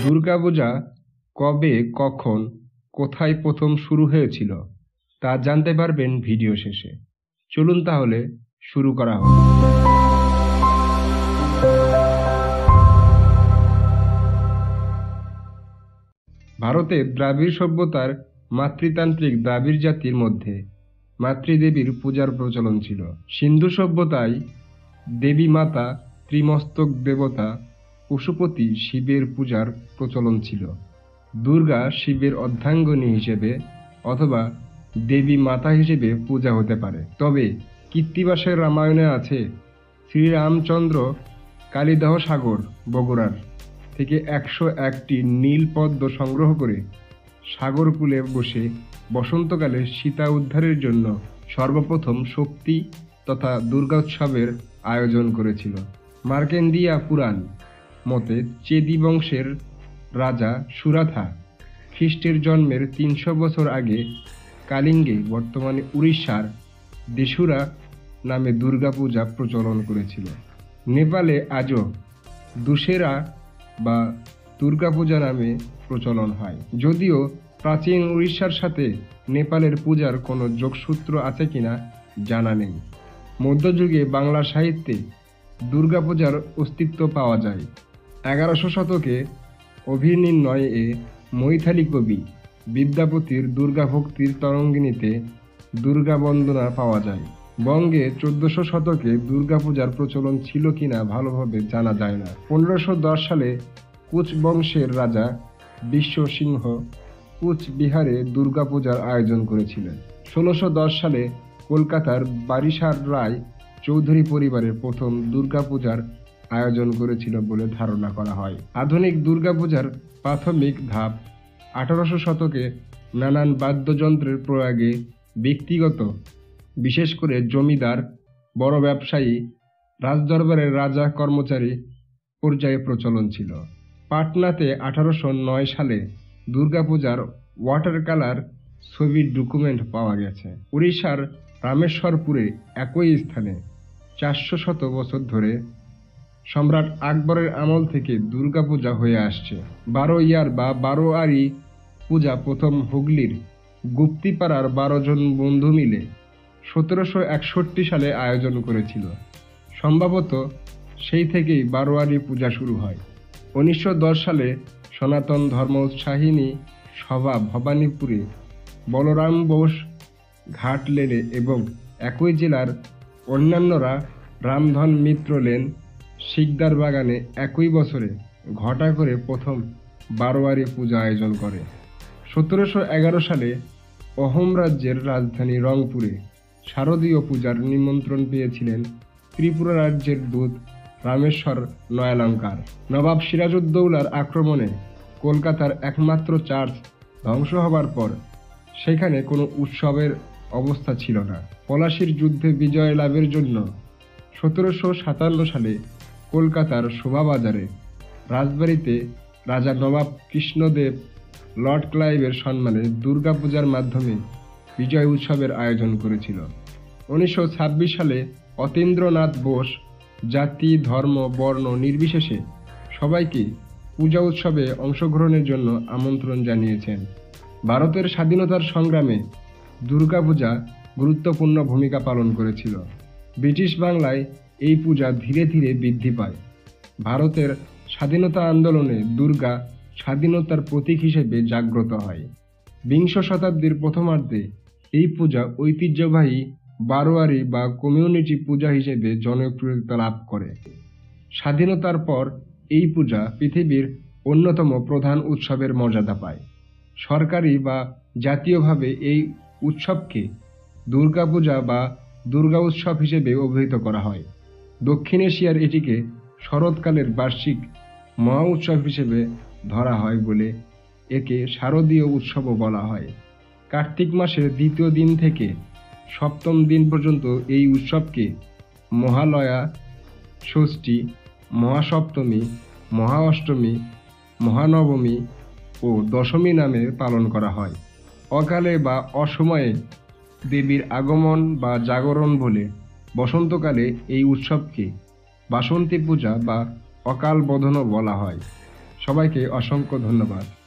দুর্গাপূজা কবে, কখন, কোথায় প্রথম শুরু হয়েছিল তা জানতে পারবেন ভিডিও শেষে। চলুন তাহলে শুরু করা হোক। ভারতে দ্রাবিড় সভ্যতার মাতৃতান্ত্রিক দ্রাবিড় জাতির মধ্যে মাতৃদেবীর পূজার প্রচলন ছিল। সিন্ধু সভ্যতায় দেবী মাতা, ত্রিমস্তক দেবতা, পশুপতি শিবের পূজার প্রচলন ছিল। দুর্গা শিবের অর্ধাঙ্গিনী হিসেবে অথবা দেবী মাতা হিসেবে পূজা হতে পারে। তবে কৃত্তিবাসের রামায়ণে আছে, শ্রীরামচন্দ্র কালিদাহ সাগর বগুড়ার থেকে 101টি নীল পদ্ম সংগ্রহ করে সাগরকূলে বসে বসন্তকালে সীতা উদ্ধারের জন্য সর্বপ্রথম শক্তি তথা দুর্গোৎসবের আয়োজন করেছিল। মার্কেন্ডিয়া পুরাণ মতে চেদি বংশের রাজা সুরাথা খ্রিস্টের জন্মের 300 বছর আগে কালিঙ্গে বর্তমানে উড়িষ্যার দেশুরা নামে দুর্গাপূজা প্রচলন করেছিল। নেপালে আজও দুশেরা বা দুর্গাপূজা নামে প্রচলন হয়। যদিও প্রাচীন উড়িষ্যার সাথে নেপালের পূজার কোনো যোগসূত্র আছে কিনা জানা নেই। মধ্যযুগে বাংলা সাহিত্যে দুর্গাপূজার অস্তিত্ব পাওয়া যায়। 1100 শতকে অভিনির্ণয় এ মৈথালি কবি বিদ্যাপতির দুর্গাভক্তির তরঙ্গিনীতে দুর্গা বন্দনা পাওয়া যায়। বঙ্গে 1400 শতকে দুর্গাপূজার প্রচলন ছিল কিনা ভালোভাবে জানা যায় না। 1510 সালে কুচ বংশের রাজা বিশ্বসিংহ কুচবিহারে দুর্গাপূজার আয়োজন করেছিলেন। 1610 সালে কলকাতার বারিশার রায় চৌধুরী পরিবারের প্রথম দুর্গাপূজার আয়োজন করেছিল বলে ধারণা করা হয়। আধুনিক দুর্গাপূজার প্রাথমিক ধাপ 1800 শতকে নানান বাদ্যযন্ত্রের প্রয়োগে ব্যক্তিগত, বিশেষ করে জমিদার, বড় ব্যবসায়ী, রাজদরবারের রাজা কর্মচারী পর্যায়ে প্রচলন ছিল। পাটনাতে 1809 সালে দুর্গাপূজার ওয়াটার কালার ছবির ডকুমেন্ট পাওয়া গেছে। উড়িষ্যার রামেশ্বরপুরে একই স্থানে 400 বছর ধরে সম্রাট আকবরের আমল থেকে দুর্গাপূজা হয়ে আসছে। 12 ইয়ার বা 12 পূজা প্রথম হুগলির গুপ্তিপাড়ার 12 জন বন্ধু মিলে 1761 সালে আয়োজন করেছিল। সম্ভবত সেই থেকেই 12 পূজা শুরু হয়। 1910 সালে সনাতন ধর্ম উৎসাহিনী সভা ভবানীপুরে, বলরাম বোস ঘাট লেনে এবং একই জেলার অন্যান্যরা রামধন মিত্র লেন, শিকদার বাগানে একই বছরে ঘটা করে প্রথম 12 পূজা আয়োজন করে। 1711 সালে অহোম রাজ্যের রাজধানী রংপুরে শারদীয় পূজার নিমন্ত্রণ পেয়েছিলেন ত্রিপুরা রাজ্যের দূত রামেশ্বর নয়ালঙ্কার। নবাব সিরাজউদ্দৌলার আক্রমণে কলকাতার একমাত্র চার্চ ধ্বংস হবার পর সেখানে কোনো উৎসবের অবস্থা ছিল না। পলাশীর যুদ্ধে বিজয় লাভের জন্য 1757 সালে কলকাতার শোভাবাজারে রাজবাড়িতে রাজা নবাব কৃষ্ণদেব লর্ড ক্লাইভের সম্মানে দুর্গাপূজার মাধ্যমে বিজয় উৎসবের আয়োজন করেছিল। 1926 সালে অতীন্দ্রনাথ বোস জাতি, ধর্ম, বর্ণ নির্বিশেষে সবাইকে পূজা উৎসবে অংশগ্রহণের জন্য আমন্ত্রণ জানিয়েছেন। ভারতের স্বাধীনতার সংগ্রামে দুর্গাপূজা গুরুত্বপূর্ণ ভূমিকা পালন করেছিল। ব্রিটিশ বাংলায় এই পূজা ধীরে ধীরে বৃদ্ধি পায়। ভারতের স্বাধীনতা আন্দোলনে দুর্গা স্বাধীনতার প্রতীক হিসেবে জাগ্রত হয়। বিংশ শতাব্দীর প্রথমার্ধে এই পূজা ঐতিহ্যবাহী 12 বা কমিউনিটি পূজা হিসেবে জনপ্রিয়তা লাভ করে। স্বাধীনতার পর এই পূজা পৃথিবীর অন্যতম প্রধান উৎসবের মর্যাদা পায়। সরকারি বা জাতীয়ভাবে এই উৎসবকে দুর্গাপূজা বা দুর্গা উৎসব হিসেবে অভিহিত করা হয়। দক্ষিণ এশিয়ার এটিকে শরৎকালের বার্ষিক মহা উৎসব হিসেবে ধরা হয় বলে একে শারদীয় উৎসবও বলা হয়। কার্তিক মাসের দ্বিতীয় দিন থেকে সপ্তম দিন পর্যন্ত এই উৎসবকে মহালয়া, ষষ্ঠী, মহাসপ্তমী, মহা অষ্টমী, মহানবমী ও দশমী নামে পালন করা হয়। অকালে বা অসময়ে দেবীর আগমন বা জাগরণ বলে বসন্তকালে এই উৎসবকে বাসন্তী পূজা বা অকাল বোধনও বলা হয়। সবাইকে অসংখ্য ধন্যবাদ।